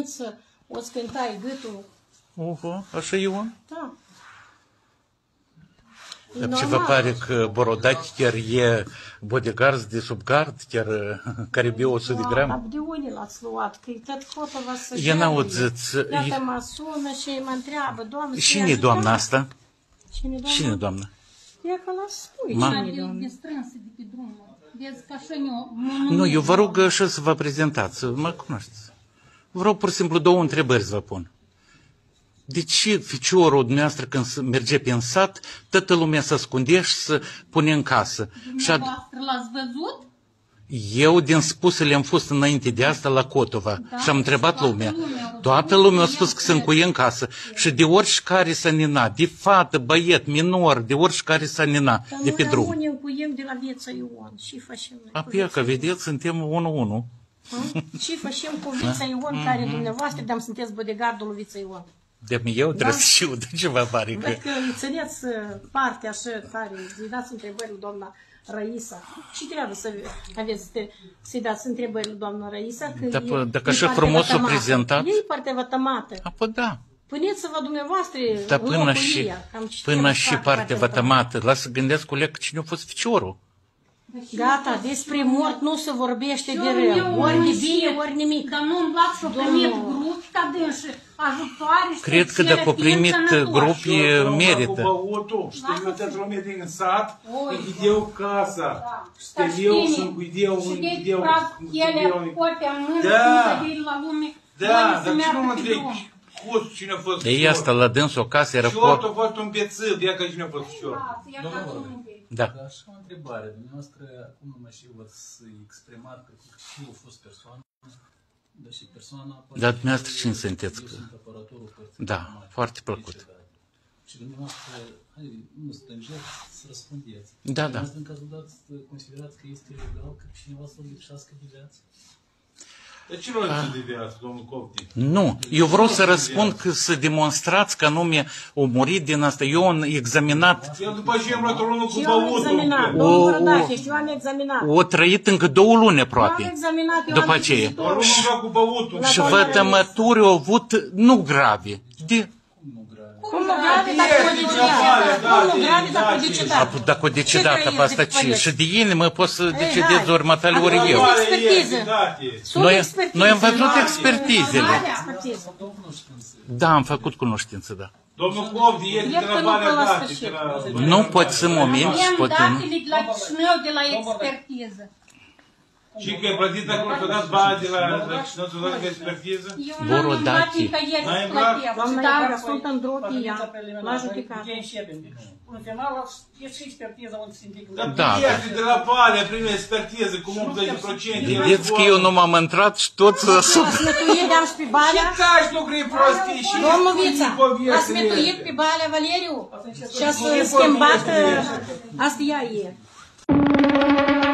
O scântai gâtul. Oho, așa e om? Da. Dar ce vă pare că Borodache chiar e bodyguard de sub gard, chiar care bea 100 de grame? Dar de unde l-ați luat? Că tot Cotova să Eu n-aud. Iată mă sună și mă întreabă, doamnă... Cine e doamna asta? Cine doamna? E că la spui. Nu, eu vă rog așa să vă prezentați, să mă cunoașteți. Vă rog pur și simplu două întrebări să vă pun. De ce ficiorul dumneavoastră când merge pe în sat, toată lumea se ascundea și se pune în casă? Dumneavoastră l-ați văzut? Eu din spusele am fost înainte de asta la Cotova și am întrebat lumea. Toată lumea a spus că se încuie în casă. Și de oricare s-a nina, de fată, băiet, minor, de oricare s-a nina de pe drum. Dar noi încuiem de la Vița Ion. Și facem noi? Apoi că vedeți, suntem 1-1. Și facem cu Vița Ion, care dumneavoastră, de-am sunteți bodyguardul lui Vița Ion. De-mi eu trebuie să știu de ce vă pare că... Văd că țineți partea așa tare, îi dați întrebări lui doamna Raisa. Și trebuie să aveți, să-i dați întrebări lui doamna Raisa. Dacă așa frumos o prezentat... E partea vătămată. Apoi da. Puneți-vă dumneavoastră dar până și partea partea vătămată. Lasă gândesc cu leacă cine a fost ficiorul. Gata, despre mort nu se vorbește de rău. Ori de bine, ori nimic. Dar nu luați și-o primit grup ca dânși ajutoare și cred că dacă au primit grup, merită. Știu eu toată lumea din sat, închideau casa. Știu eu, să închideau, închideau. Da, dar ce nu mă întregi? Cine a fost ei asta la dânsul o casă era Șortul a fost un bețâv, ia că cine a fost șort. Da. Așa o întrebare. Dumneavoastră, acum nu mai știu, v-ați exprimat că și a fost persoană, dar și persoana... Dar dumneavoastră cine sunteți? Eu sunt aparatorul părții. Da, foarte plăcut. Și dumneavoastră, nu stângeți să răspundeți. Da, da. Dumneavoastră, în cazul dat, considerați că este legal că cineva să-l lipsească de viață? Dar ce nu lipsă de viață, domnul Copti? Nu, eu vreau să răspund că să demonstrați că anume o murit din asta. Eu am examinat... Eu după ce am luat o lună cu eu am examinat, domnul Borodache, eu am examinat. O trăit încă 2 luni aproape. Eu am examinat, eu după am aceea. O lună am luat cu băutul. Și vătămături au avut nu grave. Cum nu grave, dacă o decidat? Cum nu grave, dacă o decidat? Dacă o decidat, pe asta ce? Și de inimă poți să decidezi ori matale, ori eu. Noi am văzut expertizele. Da, am făcut cunoștință, da. Domnul Copti, este de la Valea Gati. Nu poți să moment și poți nu. Avem datele de la Chișinău de la expertiză. Și că e plătit acolo, că dați bani de la Chișinău, să dați de expertiză? Borodache. Doamna, sunt în Dropia, la judecată. În final, e și expertiza unde se indică. Dar prieteni de la Valea prime expertiză cu 80%. Vedeți că eu nu m-am intrat și toți La smetuit de-am și pe Balea. Ce taci lucruri prostii și... Domnul Vița, la smetuit pe Balea, Valeriu. Și a schimbat, asta ea e.